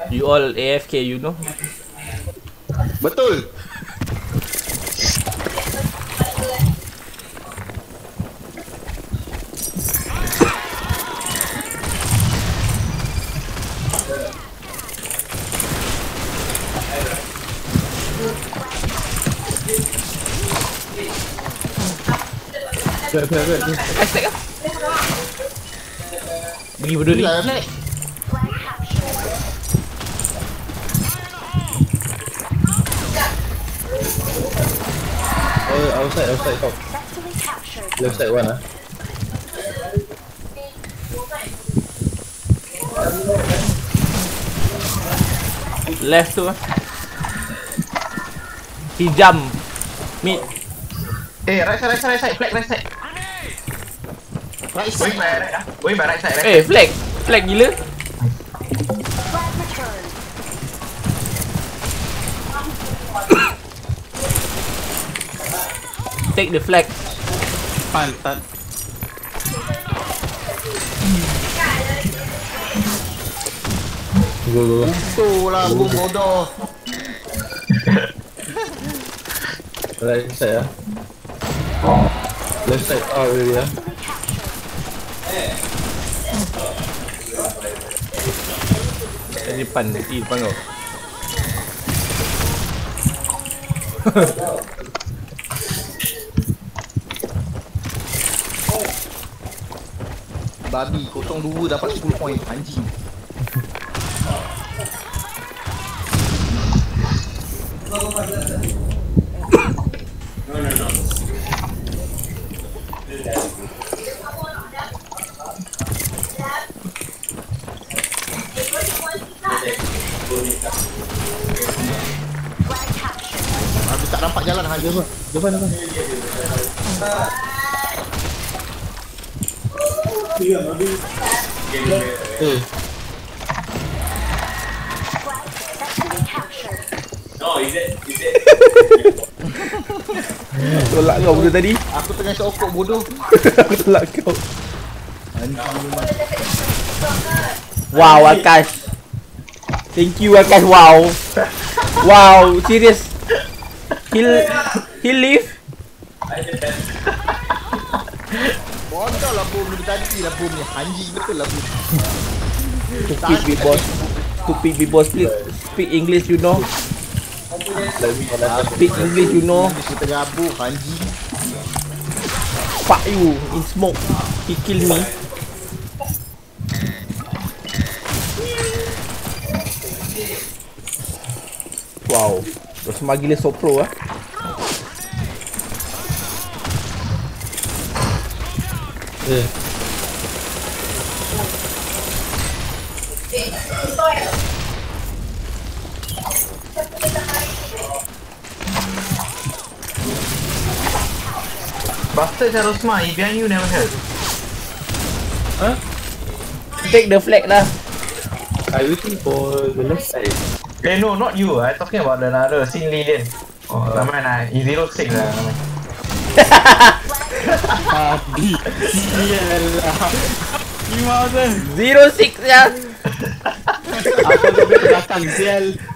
You all AFK, you know. Betul. Hashtag lah. Bagi bodoh ni. Outside top. Left side one ah. Left tu lah. He jump. Mid. Right side. Flag right side. Going by right side. Flag. Flag gila. Take the flag. Pantat. Go. Itulah bom bodoh. Right side ah. Left side out really ah. Di depan kau. Babi 02 dapat 10 poin anjing. Aku tak nampak jalan aja apa. Depan. No, is it? Tolak kau bodoh tadi. Aku tengah sokok bodoh. Aku tolak kau. Anjing memang. Wow, Akash. Thank you, Akash. Wow, serious. He'll leave. Bodoh lah bom ni tadi lah bom ni. Anjing betul lah bom. Stupid big boss. Please speak English, you know. Speak English, you know. Kita gabuh anjing. Fuck you in smoke. He kill me. Wow, semua gila so pro ah. Bastard Charosma, he behind you never help. Huh? Take the flag lah. I waiting for the left side. No, not you. I talking about another Sin Lilian. Oh, ramai lah. He 06 lah. Abi. Iyalah. Gimana? 06 ya. Aku lebih belakang sial.